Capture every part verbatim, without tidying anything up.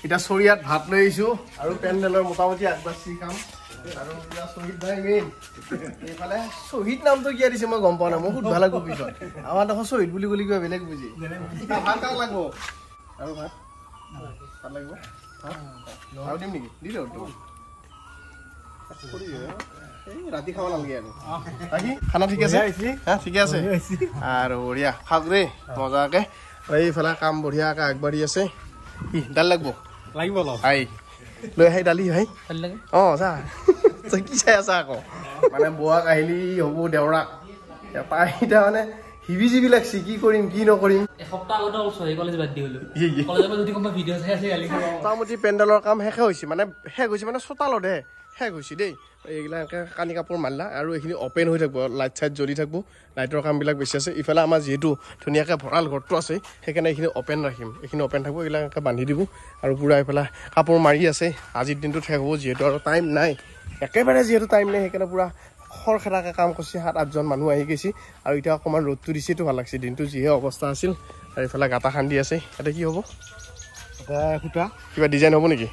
এটা চৰিয়াত ভাত লৈ আহিছো আৰু পেণ্ডেলৰ মোটামুটি আগবাছি কাম আৰু শহীদ ভাই মেইন এইফালে শহীদ নামটো কিয় দিছে মই গম পোৱা নাই মই খুব ভাল লাগব পিছত আমাৰ দেখো শহীদ বুলি বুলি কিবা বেলেগ বুজি ভাত কাক লাগব আৰু ভাত ভাত লাগিব আৰু দিম নেকি দি দিওঁ তো ৰাতি খাব নালাগে আৰু বাকী খানা ঠিক আছে হা ঠিকে আছে আৰু বঢ়িয়া খাওক দেই মজাকে এইফালে কাম বঢ়িয়াকে আগবাঢ়ি আছে কি দাল লাগব লাগিব অলপ আই লৈ আহি দালি ভাই অ চা কি চাই আছা আকৌ মানে বোৱাক আহিলি হ'ব দেওৰা এটা এতিয়া মানে হিবি জিবি লাগছি কি কৰিম কি নকৰিম এসপ্তাহ আগতে ওচৰে কলেজ বাদ দি হলো কলেজৰ যদি কোনোবা ভিডিঅ' চাই আছে গালি মোটামুটি পেণ্ডেলৰ কাম শেষে হৈছে মানে শেষ হৈছে মানে চোতালতহে শেষ হৈছে দেই এইগিলাকে কানি কাপোৰ মাৰিলা আৰু এইখিনি অপেন হৈ থাকিব লাইট চাইট জ্বলি থাকিব লাইটৰ কামবিলাক বেছি আছে ইফালে আমাৰ যিহেতু ধুনীয়াকৈ ভঁৰাল ঘৰটো আছে সেইকাৰণে এইখিনি অপেন ৰাখিম এইখিনি অপেন থাকিব এইগিলাকে বান্ধি দিব আৰু পূৰা এইফালে কাপোৰ মাৰি আছে আজিৰ দিনটোত শেষ হ'ব যিহেতু আৰু টাইম নাই একেবাৰে যিহেতু টাইম নাই সেইকাৰণে পূৰা খৰখেদাকৈ কাম কৰিছে সাত আঠজন মানুহ আহি গৈছে আৰু এতিয়া অকণমান ৰ'দটো দিছেতো ভাল লাগছে দিনটো যিহে অৱস্থা আছিল আৰু এইফালে গাঁটা খান্দি আছে ইয়াতে কি হ'ব সূতা কিবা ডিজাইন হ'ব নেকি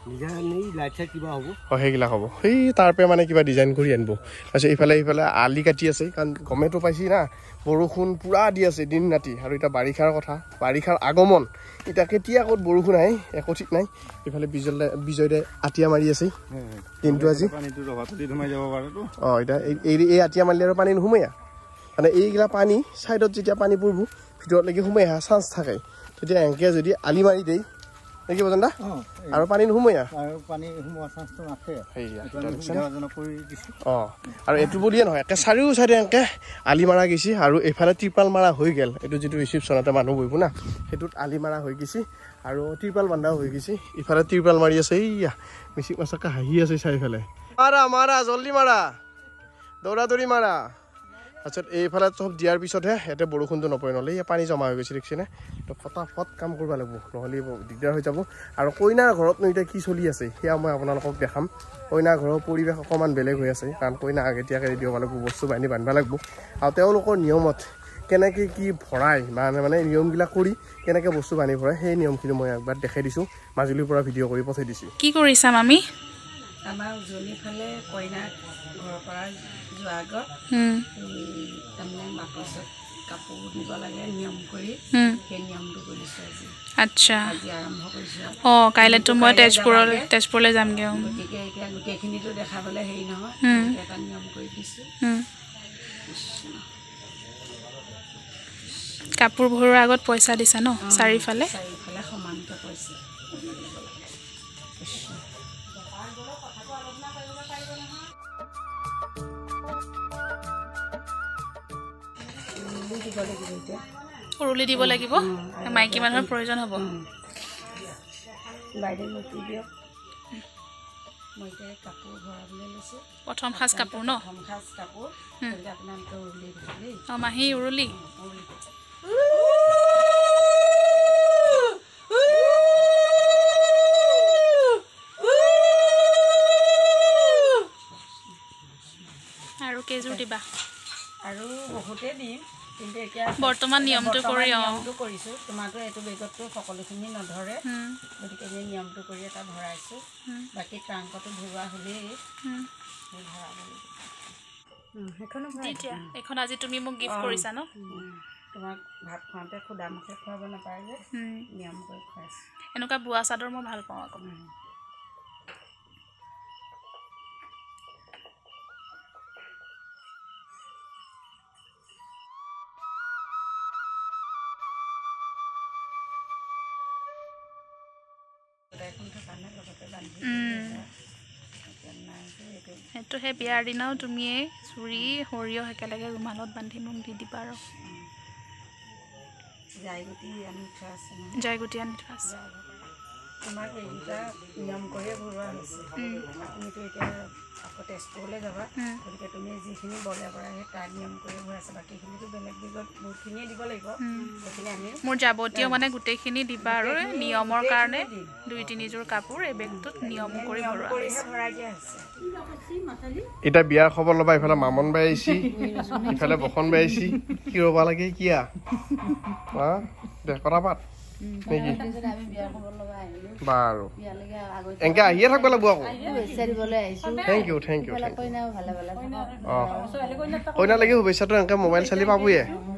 সেইবিলাক হ'ব সেই তাৰ পৰা মানে কিবা ডিজাইন কৰি আনিব তাৰপিছত ইফালে ইফালে আলি কাটি আছে কাৰণ গমেতো পাইছি না বৰষুণ পূৰা দি আছে দিন ৰাতি আৰু এতিয়া বাৰিষাৰ কথা বাৰিষাৰ আগমন এতিয়া কেতিয়া ক'ত বৰষুণ আহে একো ঠিক নাই ইফালে বিজয় বিজয়দে আটিয়া মাৰি আছে দিনটো আজি অঁ এতিয়া এই এই আটিয়া মাৰিলে আৰু পানী নোসোমাই মানে এইগিলা পানী ছাইডত যেতিয়া পানী পৰিব ভিতৰলৈকে সোমাই অহা চান্স থাকে তেতিয়া এনেকৈ যদি আলি মাৰি দেই নেকি বজন্দা আৰু পানী নোসোমাই অঁ আৰু এইটো বুলিয়ে নহয় একে চাৰিও চাইডে এনেকৈ আলি মাৰা গৈছে আৰু এইফালে ত্ৰিপাল মাৰা হৈ গ'ল এইটো যিটো ৰিচিপশ্যনতে মানুহ বহিব না সেইটোত আলি মাৰা হৈ গৈছে আৰু ত্ৰিপাল বান্ধাও হৈ গৈছে ইফালে ত্ৰিপাল মাৰি আছে এইয়া মিচিক মাছকে হাঁহি আছে চাৰিফালে মাৰা মাৰা জল্দি মাৰা দৌৰা দৌৰি মাৰা তাৰপিছত এইফালে চব দিয়াৰ পিছতহে ইয়াতে বৰষুণটো নপৰে নহ'লে ইয়াত পানী জমা হৈ গৈছে দেখিছেনে তো ফটাফট কাম কৰিব লাগিব নহ'লে দিগদাৰ হৈ যাব আৰু কইনাৰ ঘৰতনো এতিয়া কি চলি আছে সেয়া মই আপোনালোকক দেখাম কইনাৰ ঘৰৰ পৰিৱেশ অকণমান বেলেগ হৈ আছে কাৰণ কইনা আগতীয়াকৈ ৰেডি হ'ব লাগিব বস্তু বান্ধি বান্ধিব লাগিব আৰু তেওঁলোকৰ নিয়মত কেনেকৈ কি ভৰাই মানে মানে নিয়মবিলাক কৰি কেনেকৈ বস্তু বান্ধি ভৰাই সেই নিয়মখিনি মই একবাৰ দেখাই দিছোঁ মাজুলীৰ পৰা ভিডিঅ' কৰি পঠাই দিছোঁ কি কৰিছা মামী আমাৰ উজনি ফালে কইনাক ঘৰৰ পৰা যোৱাৰ আগত তাৰমানে বাকচত কাপোৰ দিব লাগে নিয়ম কৰি সেই নিয়মটো কৰিছোঁ আজি আচ্ছা আজি আৰম্ভ কৰিছোঁ অঁ কাইলৈতো মই তেজপুৰলৈ তেজপুৰলৈ যামগৈ গতিকে এতিয়া গোটেইখিনিতো দেখাবলৈ হেৰি নহয় এটা নিয়ম কৰি দিছোঁ কাপোৰ ভৰোৱাৰ আগত পইচা দিছা ন চাৰিওফালে চাৰিওফালে সমানকৈ পইচা উৰুলি দিব লাগিব মাইকী মানুহৰ প্ৰয়োজন হ'ব প্ৰথম সাজ কাপোৰ ন অঁ মাহী উৰুলি আৰু কেইযোৰ দিবা আৰু বহুতে দিম কিন্তু এতিয়া বৰ্তমান নিয়মটো কৰি নিয়মটো কৰিছোঁ তোমাৰতো এইটো বেগতটো সকলোখিনি নধৰে গতিকে এই নিয়মটো কৰি এটা ভৰাইছোঁ বাকী ট্ৰাংকটো ভৰোৱা হ'লেই ভৰাব লাগিব সেইখনো এতিয়া এইখন আজি তুমি মোক গিফ্ট কৰিছা ন তোমাক ভাত খুৱাওঁতে খুদা মুখে খুৱাব নাপায় যে নিয়ম কৰি খুৱাইছোঁ এনেকুৱা বোৱা চাদৰ মই ভাল পাওঁ আকৌ সেইটো সেই বিয়াৰ দিনাও তুমিয়ে চুৰি সৰিয়হ একেলগে ৰুমালত বান্ধি মোক দি দিবা আৰু জাইগুটি আনি থোৱা আছে জাইগুটি আনি থোৱা আছে তোমাক এইকেইটা নিয়ম কৰিয়ে ভৰোৱা হৈছে তুমিতো এতিয়া আকৌ তেজপুৰলৈ যাবা গতিকে তুমি যিখিনি বলে কৰা সেই তাৰ নিয়ম কৰি ভৰাইছা বাকীখিনিতো বেলেগ দিগত বহুতখিনিয়ে দিব লাগিব সেইখিনি আমি মোৰ যাৱতীয় মানে গোটেইখিনি দিবা আৰু নিয়মৰ কাৰণে দুই তিনিযোৰ কাপোৰ এই বেগটোত নিয়ম কৰি ভৰোৱা হৈছে ভৰাই দিয়া হৈছে এতিয়া বিয়াৰ খবৰ ল'বা ইফালে মামন বাই আহিছি ইফালে বসন বাই আহিছি কি ৰ'বা লাগে কিয়া হা দে কথা পাত নেকি বাৰু এনেকৈ আহিয়ে থাকিব লাগিব আকৌ থেংক ইউ থেংক ইউ অঁ কইনা লাগি শুভেচ্ছাটো এনেকৈ মোবাইল চালি পাবয়ে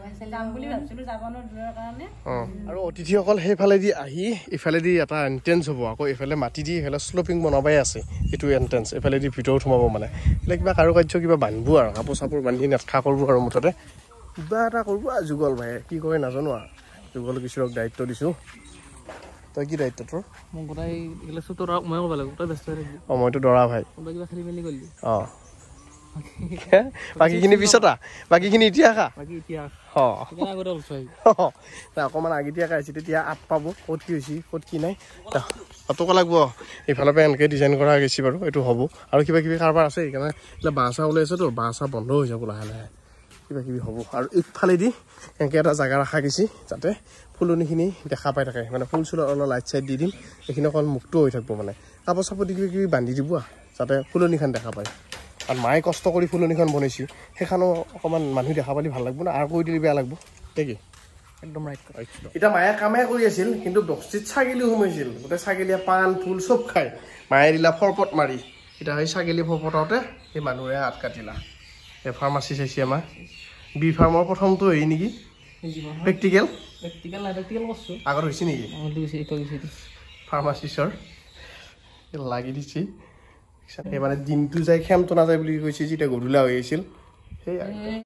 অঁ আৰু অতিথিসকল সেইফালেদি আহি ইফালেদি এটা এণ্ট্ৰেঞ্চ হ'ব আকৌ এইফালে মাটি দি এইফালে শ্লপিং বনাবাই আছে এইটো এণ্ট্ৰেঞ্চ এইফালেদি ভিতৰত সোমাব মানে এইফালে কিবা কাৰুকাৰ্য কিবা বান্ধিব আৰু কাপোৰ চাপোৰ বান্ধি নেটখা কৰিব আৰু মুঠতে কিবা এটা কৰিব আৰু যুগল ভাইয়ে কি কৰে নাজানো আৰু যুগল কিশোৰক দায়িত্ব দিছোঁ তই কি দায়িত্ব তোৰ মোক গোটাই এইগিলা চোৰ মই ক'ব লাগিব তই ব্যস্ত হৈ থাকিবি অঁ মইতো দৰা ভাই কিবা খেলি মেলি কৰিলি অঁ বাকীখিনি পিছত আহ বাকীখিনি এতিয়া খা বাকী এতিয়া অঁ আগতে ওলছো অকণমান আগতীয়াকৈ আহিছে তেতিয়া আপ পাব ক'ত কি হৈছে ক'ত কি নাই অতক লাগব এইফালৰ পৰা এনেকৈ ডিজাইন কৰা গৈছে বাৰু এইটো হ'ব আৰু কিবা কিবি কাৰোবাৰ আছে সেইকাৰণে এইবিলাক বাঁহ চাহ ওলাইছেতো বাঁহ চাহ বন্ধ হৈ যাব লাহে লাহে কিবা কিবি হ'ব আৰু ইফালেদি এনেকৈ এটা জেগা ৰখা গৈছে যাতে ফুলনিখিনি দেখা পাই থাকে মানে ফুল চুলৰ অলপ লাইট চাইট দি দিম এইখিনি অকণ মুক্ত হৈ থাকিব মানে কাপোৰ চাপোৰ দি কিবা কিবি বান্ধি দিব যাতে ফুলনিখন দেখা পায় আৰু মায়ে কষ্ট কৰি ফুলনিখন বনাইছে সেইখনো অকণমান মানুহ দেখা পালে ভাল লাগিব না আৰু কৈ দিলে বেয়া লাগিব নেকি একদম ৰাইট এতিয়া মায়ে কামে কৰি আছিল কিন্তু বস্তিত ছাগলী সোমাইছিল গোটেই ছাগলীয়ে পাণ ফুল চব খায় মায়ে দিলা ফৰপট মাৰি এতিয়া সেই ছাগলী ফৰপটতে সেই মানুহে হাত কাটিলা এই ফাৰ্মাচী চাইছে আমাৰ বি ফাৰ্মৰ প্ৰথমটো হেৰি নেকি প্ৰেক্টিকেল প্ৰেক্টিকেল নাই প্ৰেক্টিকেল কৰিছোঁ আগত হৈছে নেকি ফাৰ্মাচিষ্টৰ লাগি দিছে সেই মানে দিনটো যায় খেমটো নাযায় বুলি কৈছে যেতিয়া গধূলা হৈ আছিল সেই